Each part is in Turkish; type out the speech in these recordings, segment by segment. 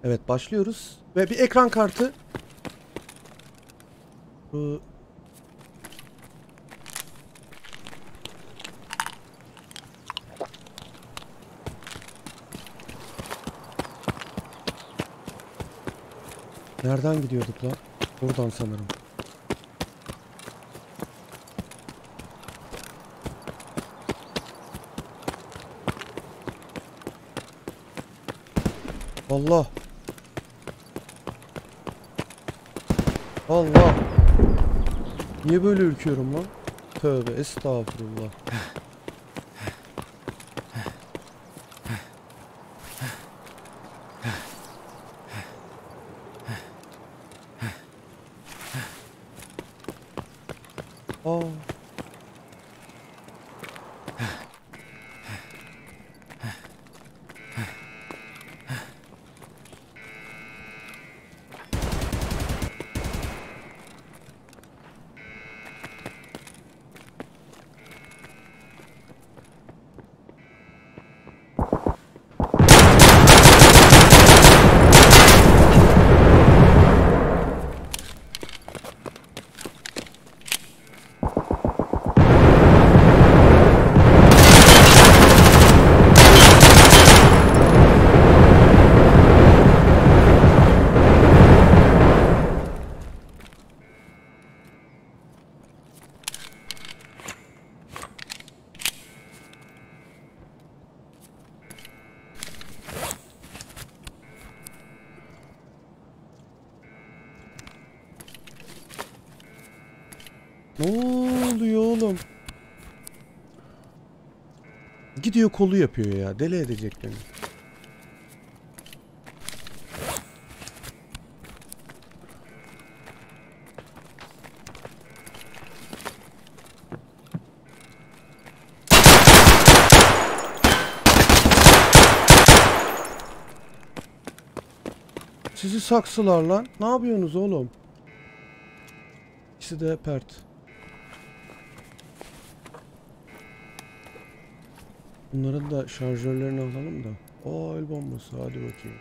Evet, başlıyoruz. Ve bir ekran kartı. Bu... Nereden gidiyorduk lan? Buradan sanırım. Allah. Allah. Niye böyle ürküyorum lan? Tövbe estağfurullah. Aa. Ne oluyor oğlum? Gidiyor kolu yapıyor ya. Deli edecek beni. Sizi saksılar lan. Ne yapıyorsunuz oğlum? İkisi de pert. Bunların da şarjörlerini alalım da. Aa, el bombası. Hadi bakayım.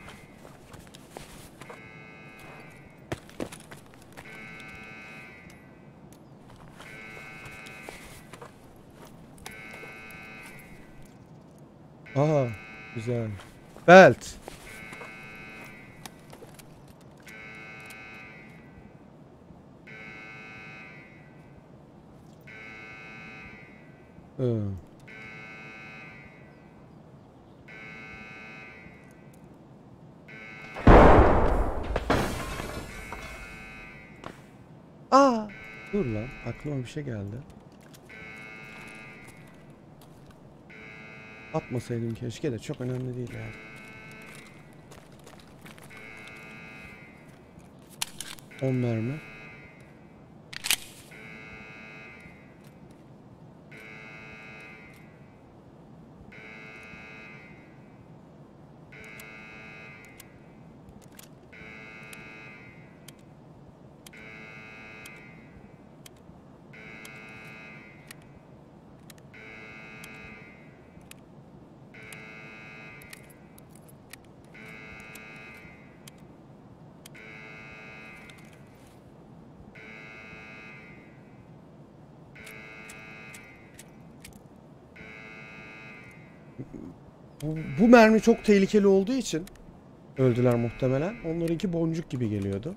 Aha, güzel. Belt. Hı. Aa, dur lan. Aklıma bir şey geldi. Atmasaydım keşke de çok önemli değil ya. On mermi. Bu mermi çok tehlikeli olduğu için öldüler muhtemelen. Onlarınki boncuk gibi geliyordu.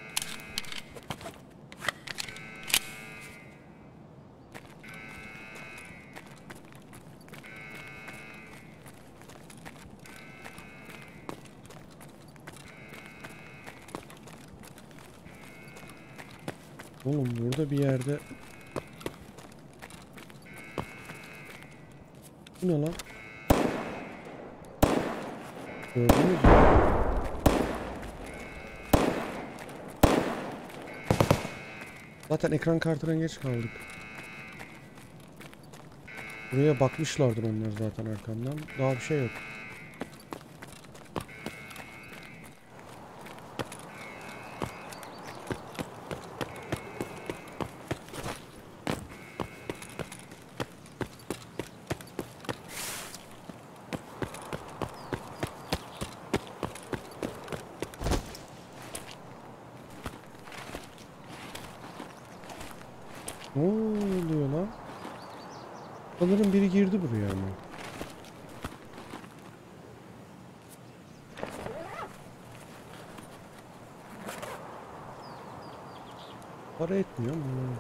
Oğlum burada bir yerde... Bu ne lan? Gördünüz mü? Zaten ekran kartına geç kaldık. Buraya bakmışlardır onlar zaten arkamdan. Daha bir şey yok. Ne oluyor lan? Sanırım biri girdi buraya ama. Para etmiyor mu?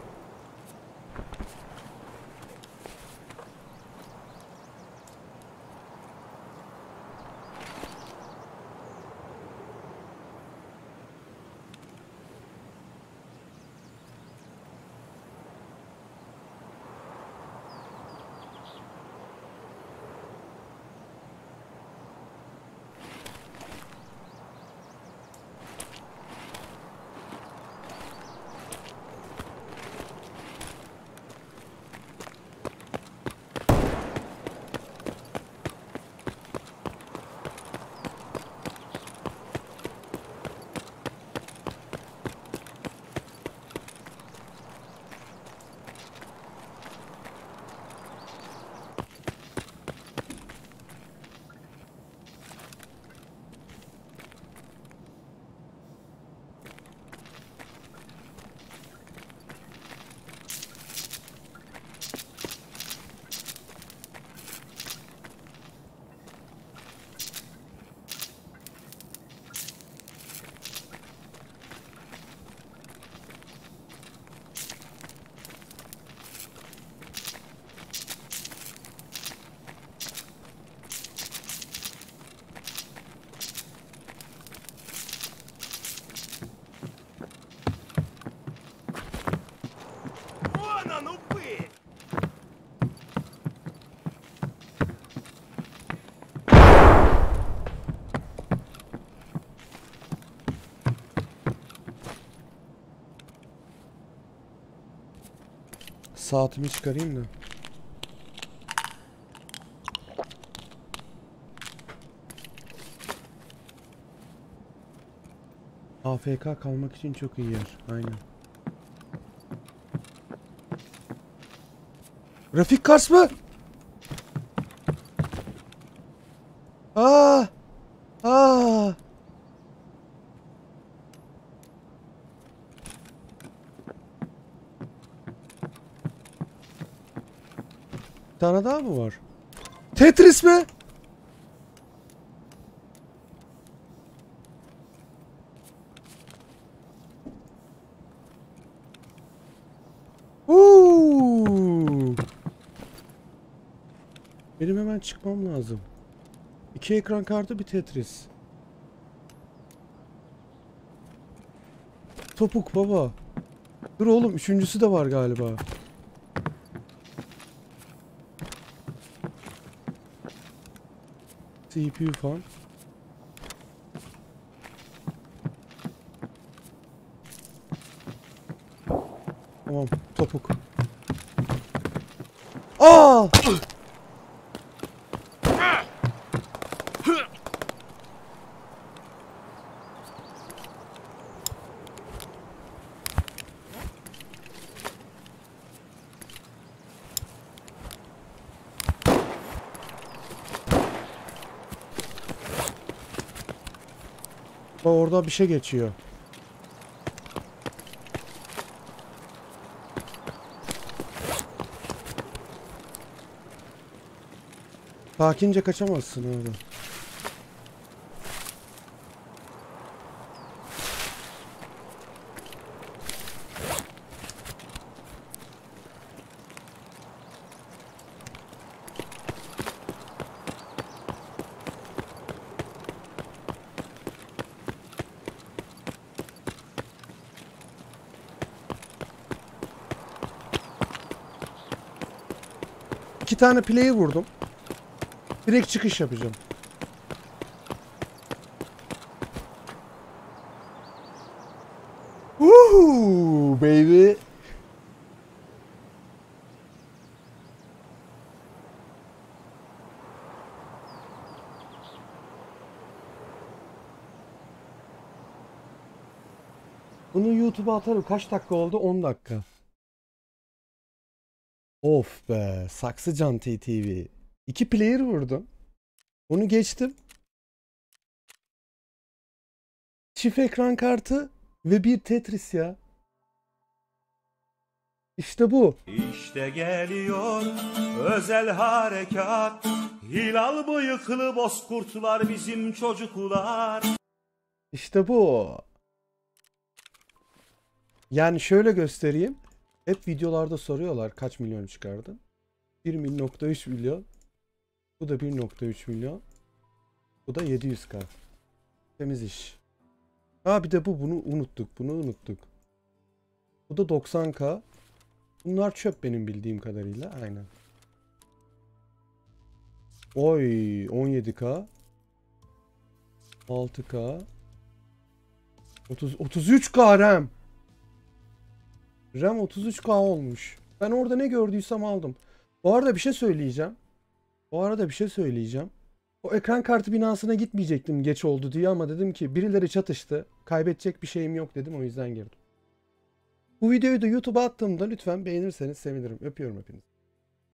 Вон он, упырь! Saatimi çıkarayım da. AFK kalmak için çok iyi yer. Aynen. Grafik kars mı? Aa! Aa! Bir tane daha mı var? Tetris mi? Uuu! Benim hemen çıkmam lazım. 2 ekran kartı, bir Tetris. Topuk baba. Dur oğlum, üçüncüsü de var galiba. CPU fan. Tamam, topuk. Aa! Orada bir şey geçiyor. Sakince kaçamazsın orada. İki tane play'i vurdum. Direkt çıkış yapacağım. Woohoo baby. Bunu YouTube'a atarım. Kaç dakika oldu? 10 dakika. Of be. Saksıcan TTV. İki player vurdum. Onu geçtim. Çift ekran kartı ve bir Tetris ya. İşte bu. İşte geliyor özel harekat. Hilal bıyıklı bozkurtlar bizim çocuklar. İşte bu. Yani şöyle göstereyim. Hep videolarda soruyorlar kaç milyon çıkardın. 1.3 milyon. Bu da 1.3 milyon. Bu da 700k. Temiz iş. Ha bir de bunu unuttuk. Bunu unuttuk. Bu da 90k. Bunlar çöp benim bildiğim kadarıyla. Aynen. Oy 17k. 6k. 33k RAM. RAM 33k olmuş. Ben orada ne gördüysem aldım. Bu arada bir şey söyleyeceğim. O ekran kartı binasına gitmeyecektim geç oldu diye ama dedim ki birileri çatıştı. Kaybedecek bir şeyim yok dedim, o yüzden girdim. Bu videoyu da YouTube'a attığımda lütfen beğenirseniz sevinirim. Öpüyorum hepinizi.